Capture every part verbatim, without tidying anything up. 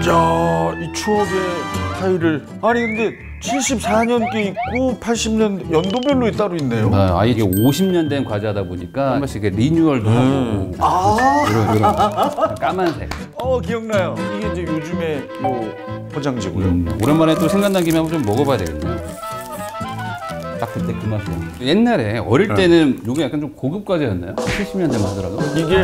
야, 이 추억의 파일을. 아니 근데 칠십사 년 게 있고 팔십 년 연도별로 따로 있네요. 아, 아 이게 오십 년 된 과자다 보니까 한 번씩 이렇게 리뉴얼도 음. 하고. 아, 이런 이런 까만색. 어 기억나요. 이게 이제 요즘에 요 포장지고요. 음, 오랜만에 또 생각난 김에 한번 좀 먹어봐야 되겠네요. 딱 그때 그 맛이에요. 옛날에 어릴 때는 요게 약간 좀 고급 과자였나요? 칠십 년대만 하더라도. 이게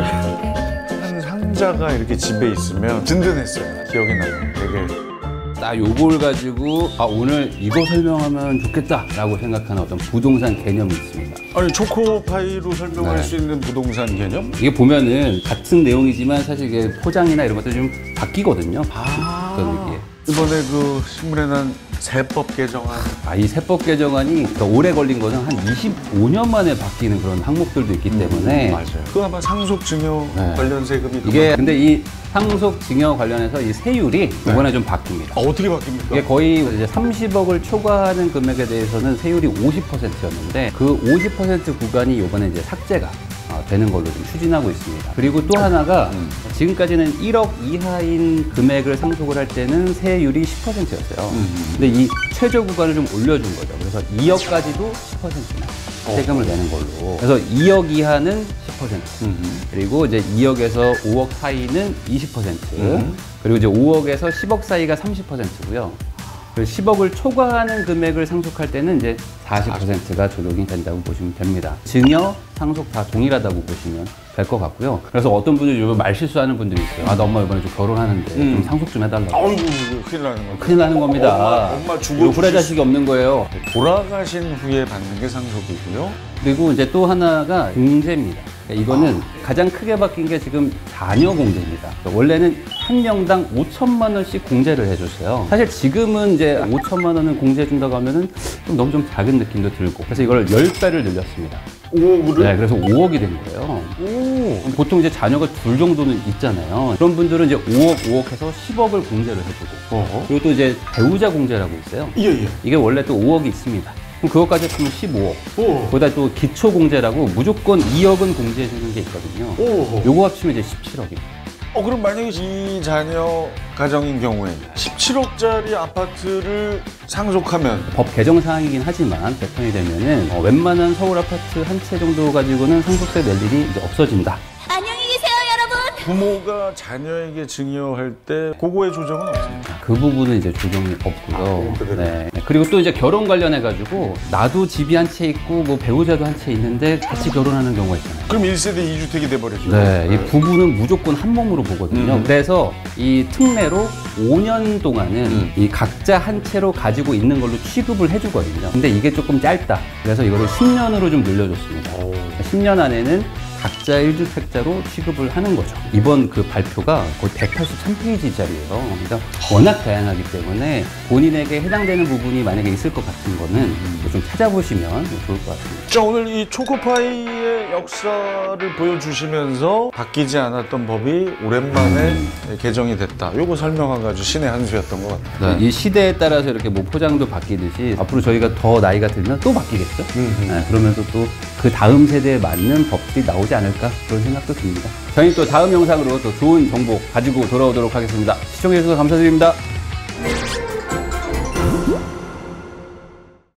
한 상자가 이렇게 집에 있으면 든든했어요. 기억이 나요. 되게. 딱 요걸 가지고 아 오늘 이거 설명하면 좋겠다라고 생각하는 어떤 부동산 개념이 있습니다. 아니 초코파이로 설명할 네. 수 있는 부동산 개념? 이게 보면은 같은 내용이지만 사실 이게 포장이나 이런 것들이 좀 바뀌거든요. 아, 어떤 게. 이번에 그 신문에 난 세법 개정안. 아, 이 세법 개정안이 더 오래 걸린 것은 한 이십오 년 만에 바뀌는 그런 항목들도 있기 때문에 음, 맞아요. 그 아마 상속증여 네. 관련 세금이 이게 근데 이 상속증여 관련해서 이 세율이 이번에 좀 바뀝니다. 아, 어떻게 바뀝니까? 이게 거의 이제 삼십억을 초과하는 금액에 대해서는 세율이 오십 퍼센트였는데 그 오십 퍼센트 구간이 이번에 이제 삭제가 되는 걸로 좀 추진하고 있습니다. 그리고 또 하나가 음. 지금까지는 일억 이하인 금액을 상속을 할 때는 세율이 십 퍼센트였어요. 음. 근데 이 최저 구간을 좀 올려준 거죠. 그래서 이억까지도 십 퍼센트나 세금을 내는 걸로. 그래서 이억 이하는 십 퍼센트. 음. 그리고 이제 이억에서 오억 사이는 이십 퍼센트. 음. 그리고 이제 오억에서 십억 사이가 삼십 퍼센트고요. 십억을 초과하는 금액을 상속할 때는 이제 사십 퍼센트가 적용이 된다고 보시면 됩니다. 증여, 상속 다 동일하다고 보시면 될 것 같고요. 그래서 어떤 분들이 요즘 말 실수하는 분들이 있어요. 아, 나 엄마 이번에 좀 결혼하는데 음. 좀 상속 좀 해달라고. 아이고, 큰일 나는 거. 큰일 나는 겁니다. 엄마, 엄마 죽어. 이거 후레 자식이 없는 거예요. 돌아가신 후에 받는 게 상속이고요. 그리고 이제 또 하나가 공제입니다. 그러니까 이거는 가장 크게 바뀐 게 지금 자녀 공제입니다. 원래는 한 명당 오천만 원씩 공제를 해줬어요. 사실 지금은 이제 오천만 원은 공제해준다고 하면은 좀 너무 좀 작은 느낌도 들고. 그래서 이걸 십 배를 늘렸습니다. 오억을? 네, 그래서 오억이 된 거예요. 오. 보통 이제 자녀가 둘 정도는 있잖아요. 그런 분들은 이제 오억, 오억 해서 십억을 공제를 해주고. 어허. 그리고 또 이제 배우자 공제라고 있어요. 예, 예. 이게 원래 또 오억이 있습니다. 그럼 그것까지 합치면 십오억. 오. 거기다 또 기초공제라고 무조건 이억은 공제해주는 게 있거든요. 오. 요거 합치면 이제 십칠억입니다. 어, 그럼 만약에 이 자녀 가정인 경우에 십칠억짜리 아파트를 상속하면 법 개정 사항이긴 하지만 개편이 되면은 어, 웬만한 서울 아파트 한 채 정도 가지고는 상속세 낼 일이 이제 없어진다. 안녕히 계세요, 여러분. 부모가 자녀에게 증여할 때 그거의 조정은 없습니다. 그 부분은 이제 조정이 없고요. 아, 그래요? 네. 그리고 또 이제 결혼 관련해 가지고 나도 집이 한 채 있고 뭐 배우자도 한 채 있는데 같이 결혼하는 경우가 있잖아요. 그럼 일 세대 이 주택이 돼버리죠. 네, 이 부부는 무조건 한 몸으로 보거든요. 음. 그래서 이 특례로 오 년 동안은 음. 이 각자 한 채로 가지고 있는 걸로 취급을 해주거든요. 근데 이게 조금 짧다. 그래서 이거를 십 년으로 좀 늘려줬습니다. 오. 십 년 안에는 각자 일 주택자로 취급을 하는 거죠. 이번 그 발표가 거의 백팔십삼 페이지짜리예요. 그러니까 워낙 다양하기 때문에 본인에게 해당되는 부분이 만약에 있을 것 같은 거는 좀 찾아보시면 좋을 것 같습니다. 자, 오늘 이 초코파이의 역사를 보여주시면서 바뀌지 않았던 법이 오랜만에 개정이 됐다. 요거 설명한 아주 신의 한 수였던 것 같아요. 네, 이 시대에 따라서 이렇게 뭐 포장도 바뀌듯이 앞으로 저희가 더 나이가 들면 또 바뀌겠죠. 네, 그러면서 또 그 다음 세대에 맞는 법들이 나오지 않을까 그런 생각도 듭니다. 저희 또 다음 영상으로 또 좋은 정보 가지고 돌아오도록 하겠습니다. 시청해주셔서 감사드립니다.